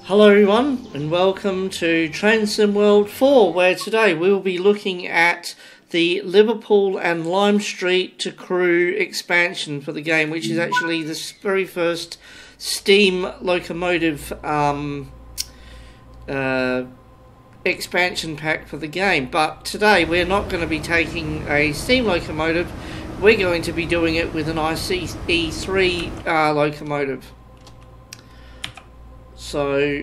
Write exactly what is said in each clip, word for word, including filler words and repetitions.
Hello everyone and welcome to Train Sim World four, where today we will be looking at the Liverpool and Lime Street to Crewe expansion for the game, which is actually the very first steam locomotive um, uh, expansion pack for the game. But today we're not going to be taking a steam locomotive, we're going to be doing it with an I C E three uh, locomotive. So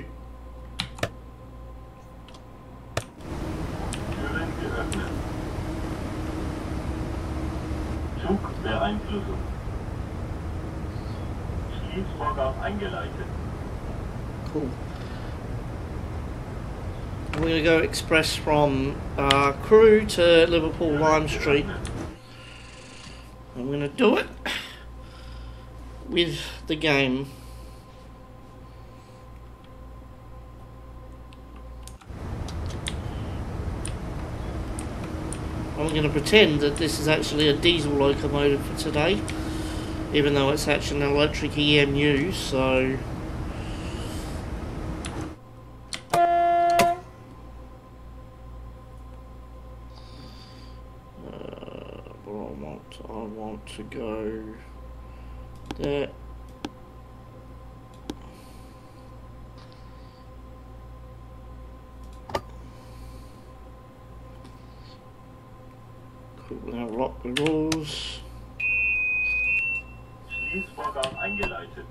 Zugbeeinflussung. Schließvorgang eingeleitet. Cool. We're going to go express from uh, Crewe to Liverpool Lime Street. I'm going to do it with the game. I'm going to pretend that this is actually a diesel locomotive for today, even though it's actually an electric E M U, so... Uh, but I want, I want to go there. We're going to lock the doors. Schließvorgang eingeleitet.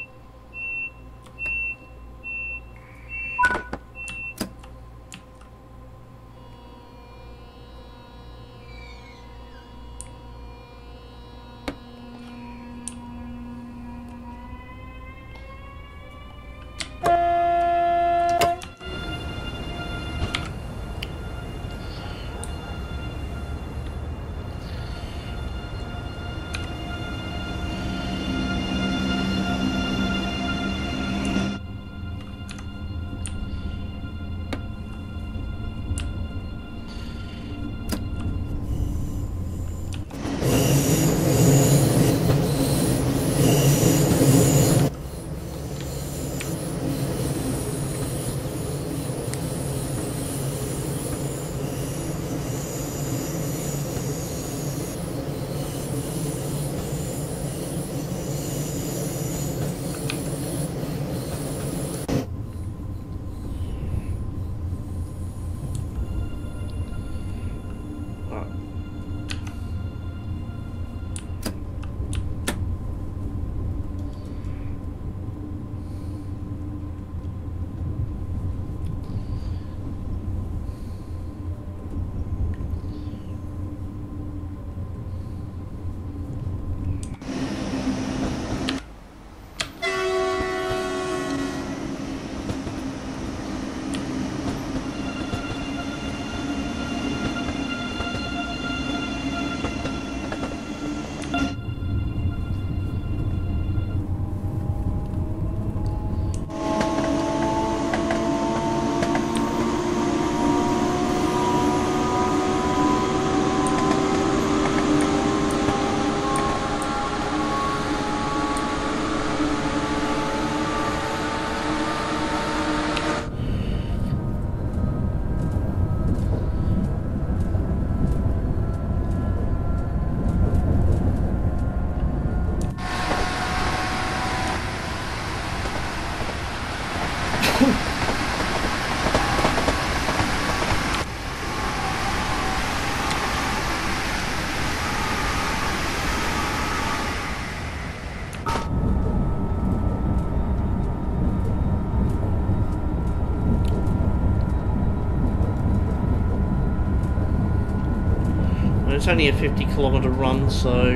It's only a fifty kilometre run, so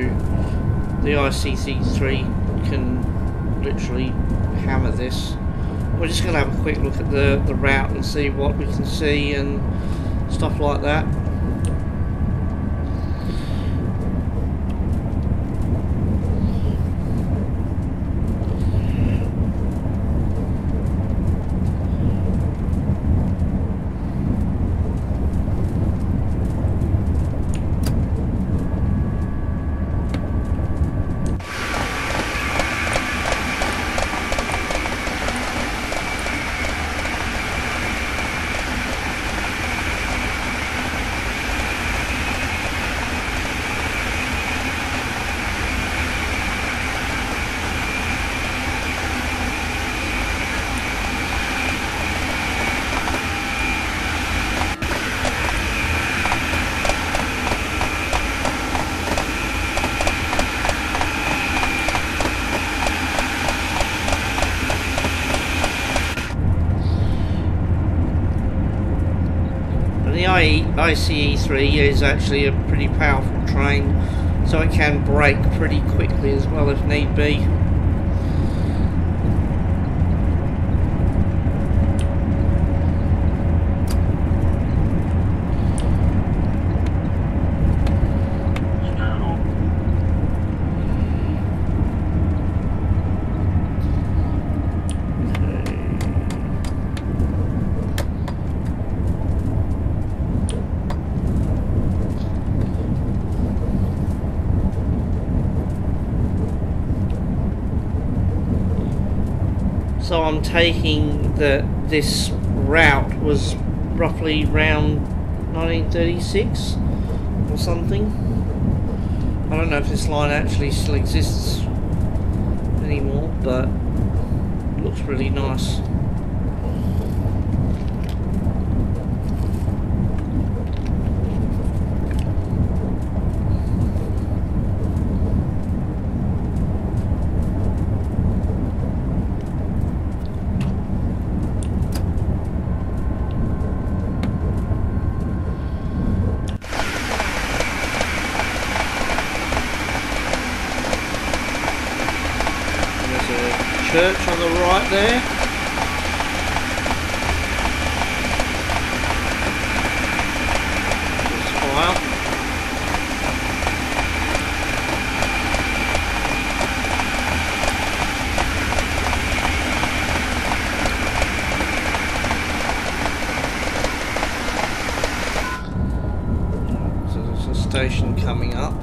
the I C E three can literally hammer this. We're just going to have a quick look at the, the route and see what we can see and stuff like that. I C E three is actually a pretty powerful train, so it can brake pretty quickly as well if need be. So I'm taking that this route was roughly around nineteen thirty-six or something. I don't know if this line actually still exists anymore, but it looks really nice. Church on the right there. There's fire. So there's a station coming up.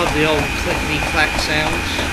love the old clickety-clack sounds.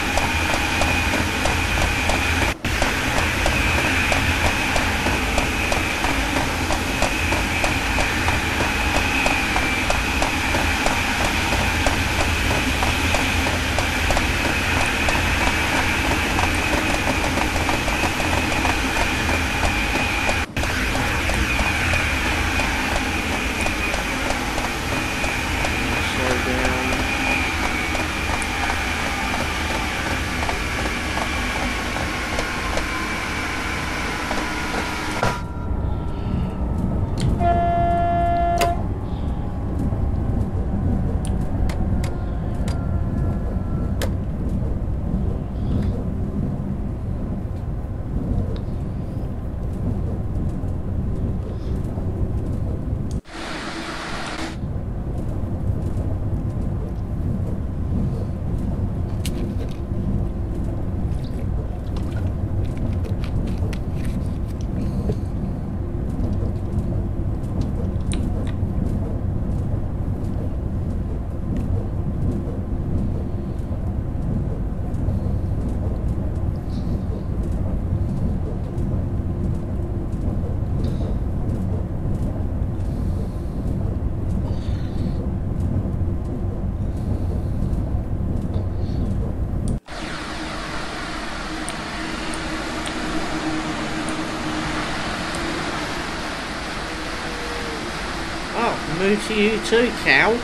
Move to you too, cow.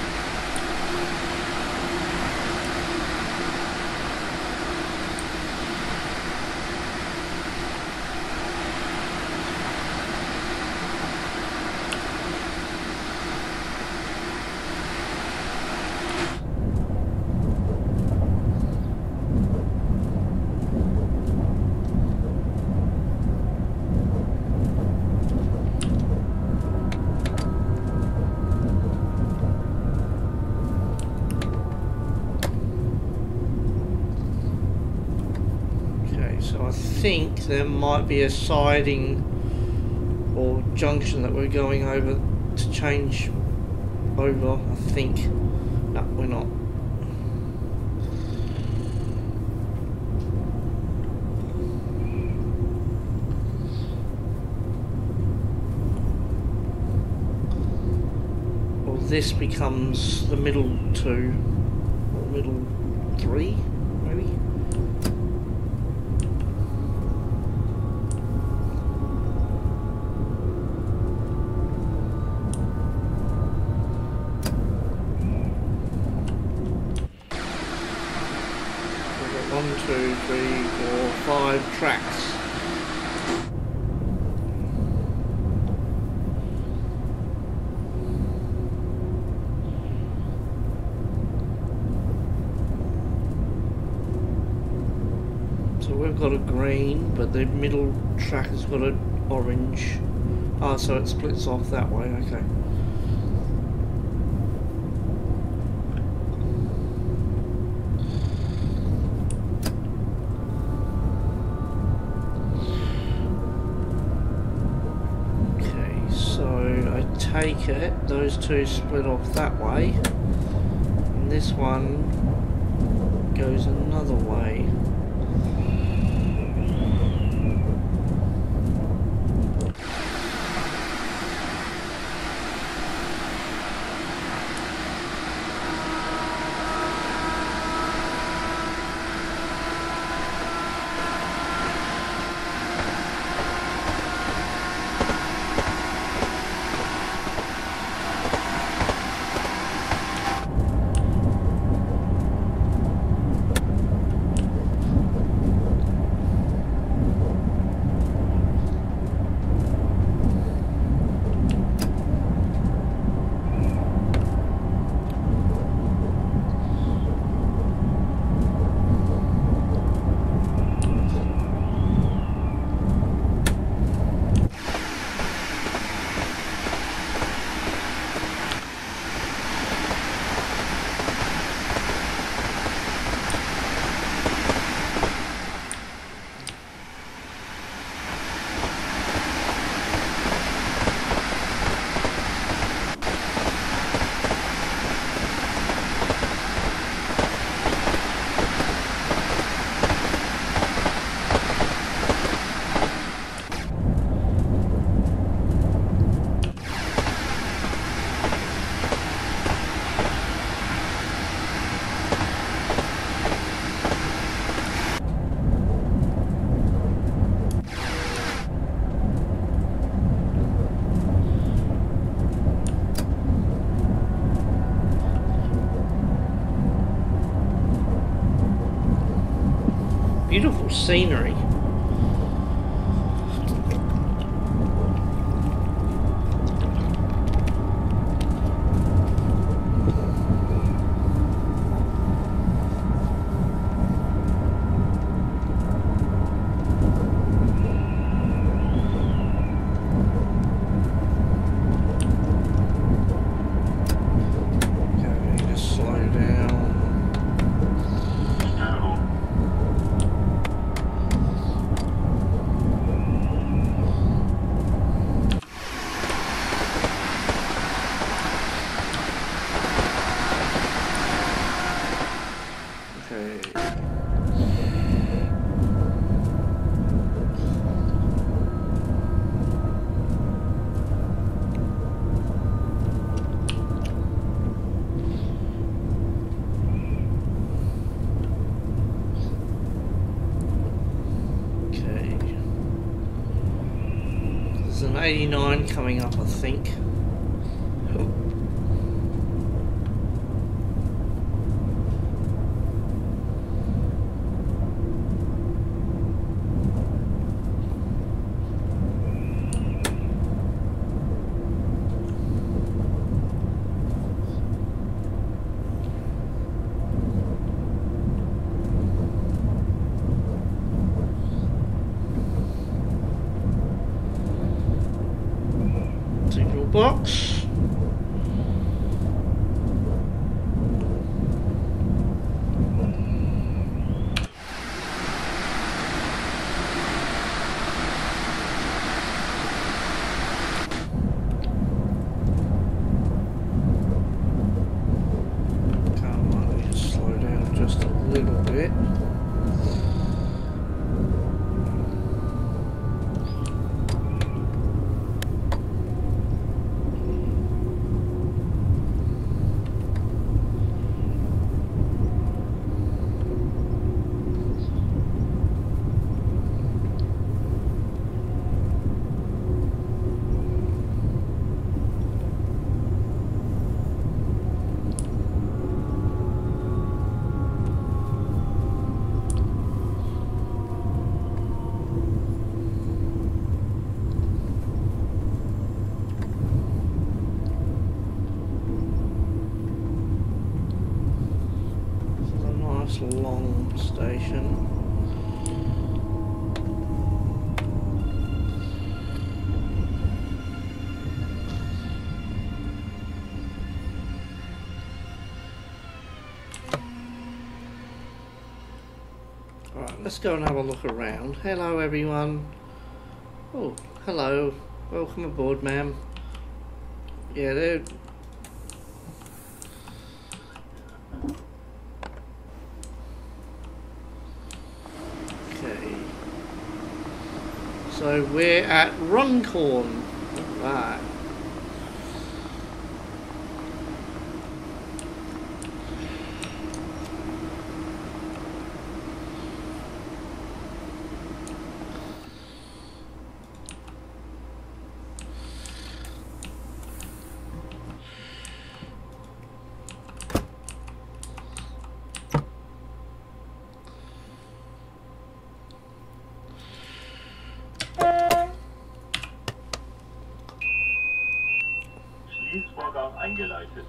I think there might be a siding or junction that we're going over to change over, I think. No, we're not. Well, this becomes the middle two, or middle three, maybe? One, two, three, four, five tracks. So we've got a green, but the middle track has got an orange. Ah, oh, so it splits off that way, okay. Take it, those two split off that way, and this one goes another way. beautiful scenery. eighty-nine coming up, I think. Box. Come on, let me just slow down just a little bit. Long station. Alright, let's go and have a look around. Hello everyone. Oh, hello. Welcome aboard, ma'am. Yeah, they're... So we're at Runcorn. Right. Schließvorgang eingeleitet.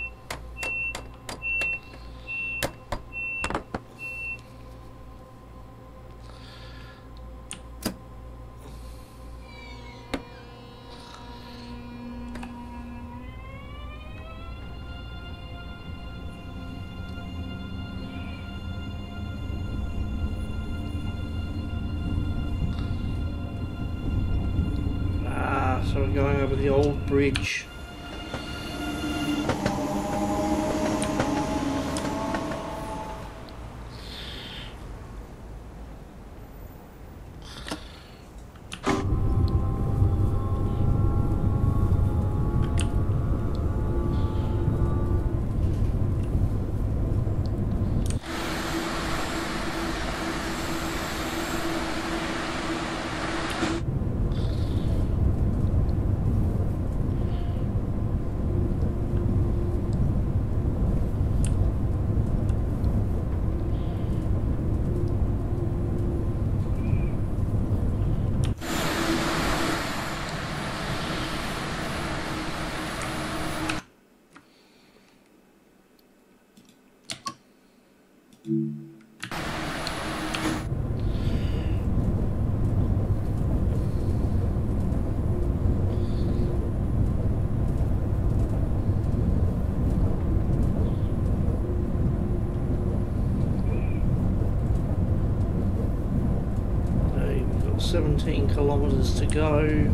Ah, so we're going over the old bridge. seventeen kilometres to go.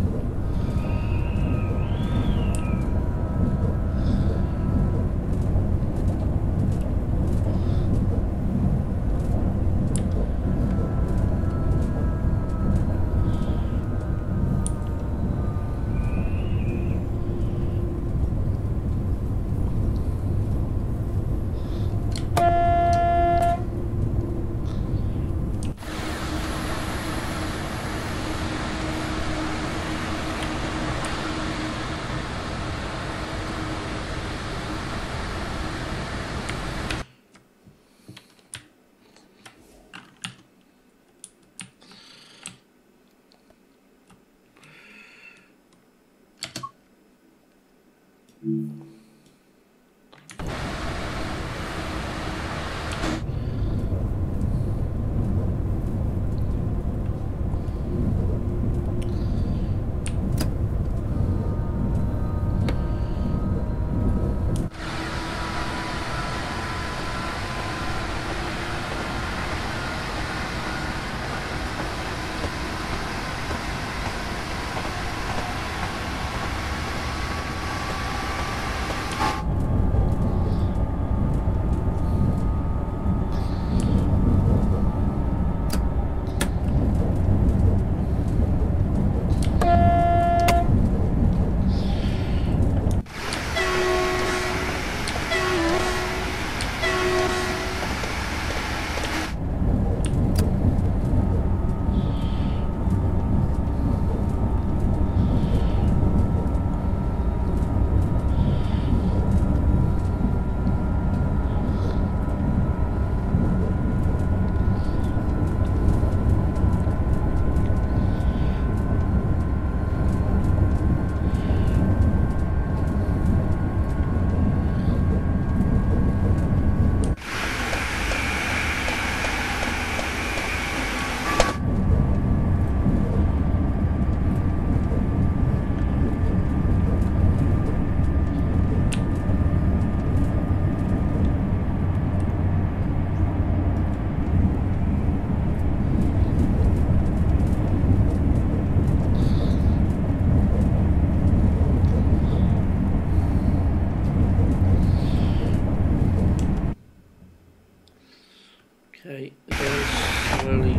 Okay, very slowly.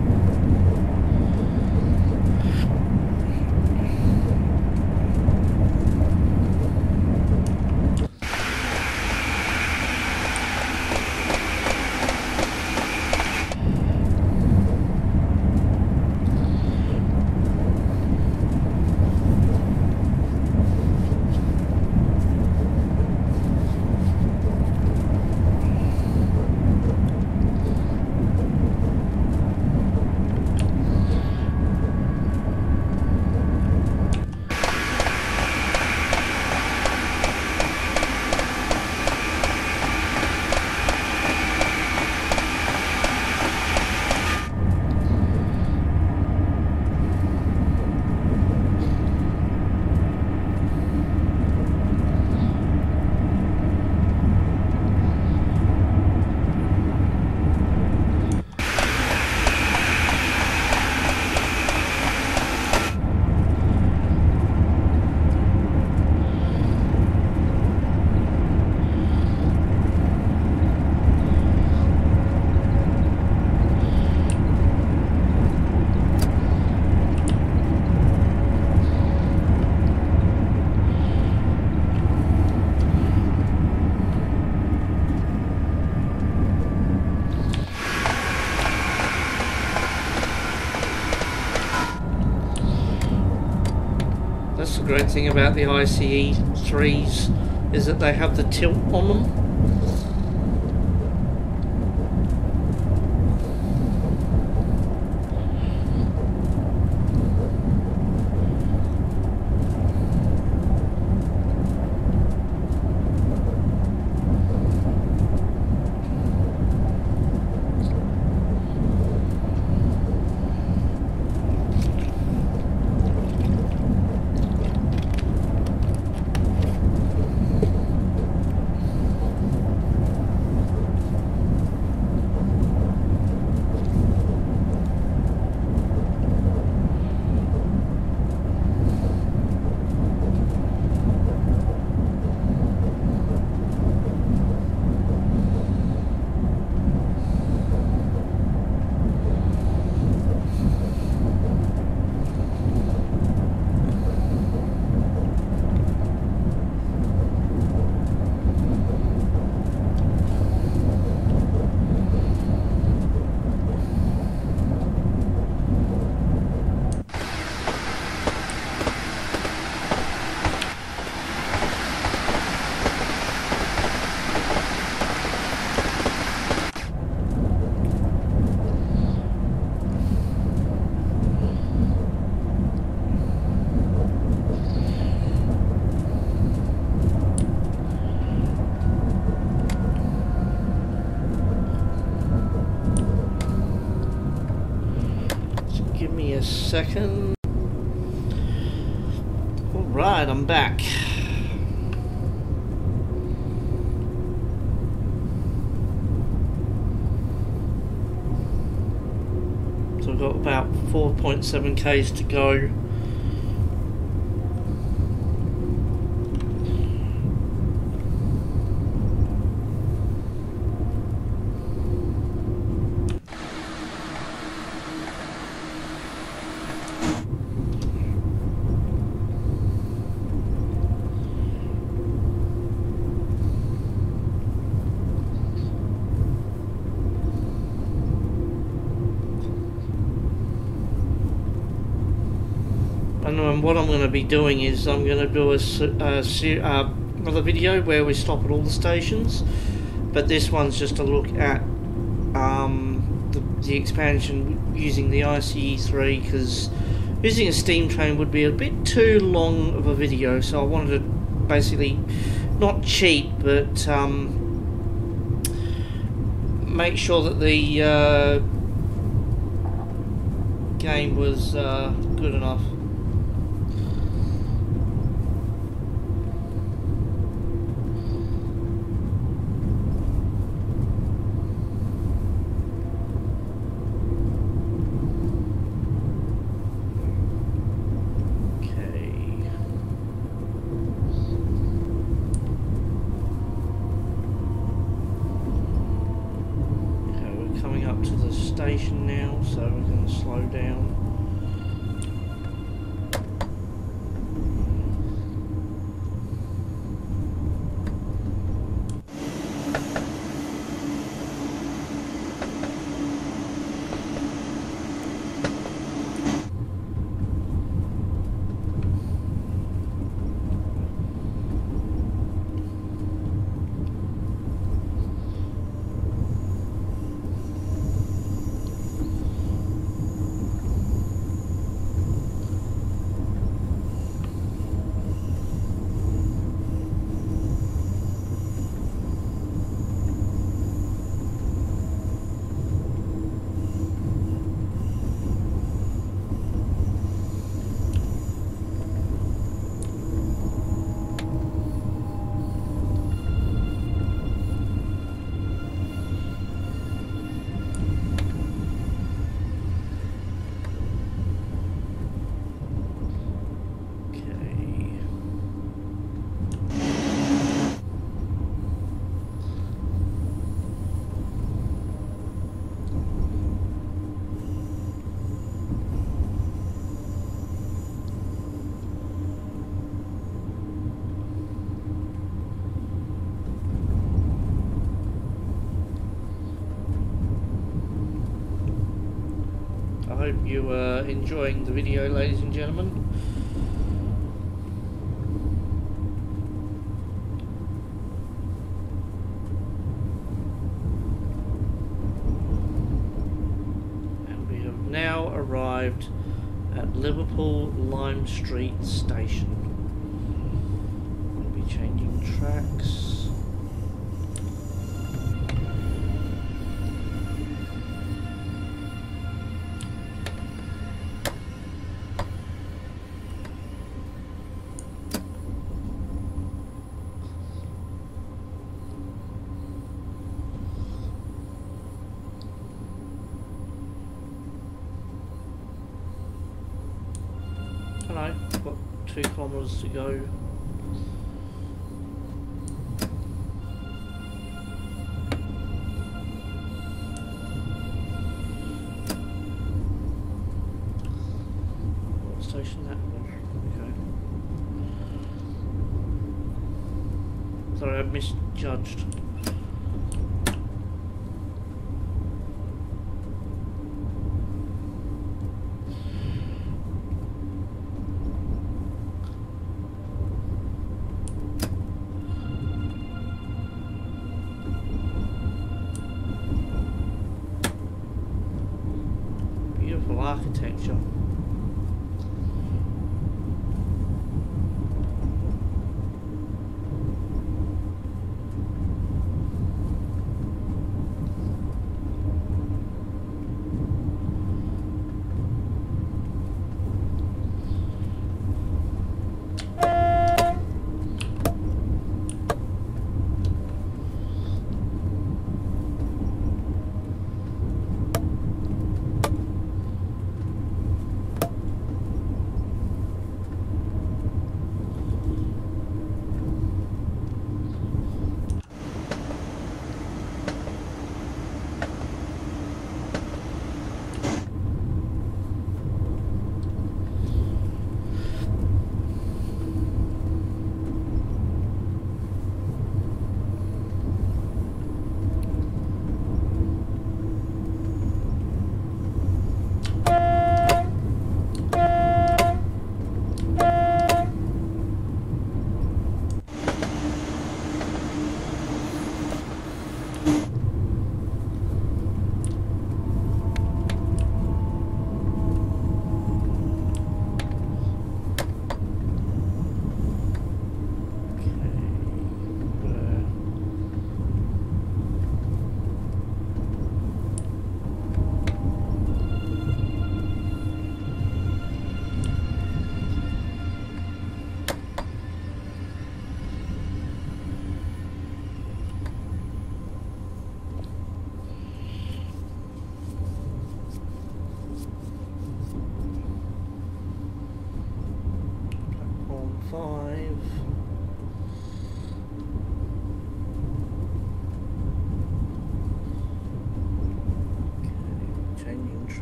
That's the great thing about the I C E threes, is that they have the tilt on them. second. Alright, I'm back. So I've got about four point seven Ks to go. And what I'm going to be doing is I'm going to do a, a, uh, another video where we stop at all the stations, but this one's just a look at um, the, the expansion using the I C E three, because using a steam train would be a bit too long of a video, so I wanted to basically not cheat, but um, make sure that the uh, game was uh, good enough. Station now, so we're going to slow down. I hope you are enjoying the video, ladies and gentlemen. And we have now arrived at Liverpool Lime Street station. We'll be changing tracks. Hello, got two kilometres to go. What station that was? Okay. Sorry, I misjudged. Architecture.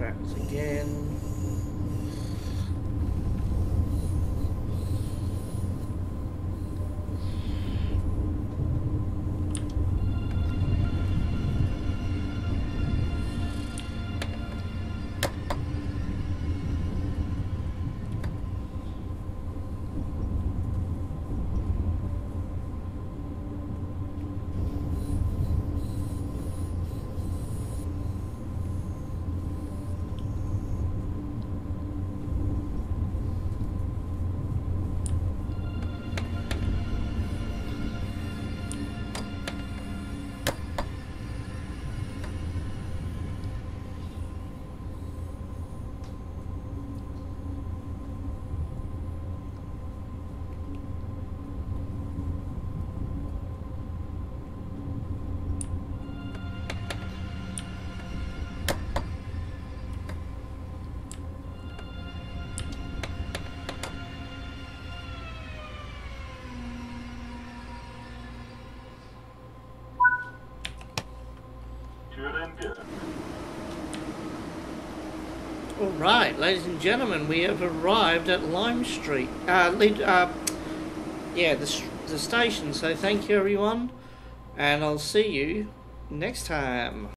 trapped again. Türen geöffnet. Alright, ladies and gentlemen, we have arrived at Lime Street. Uh, lead, uh, yeah, the, the station. So thank you, everyone, and I'll see you next time.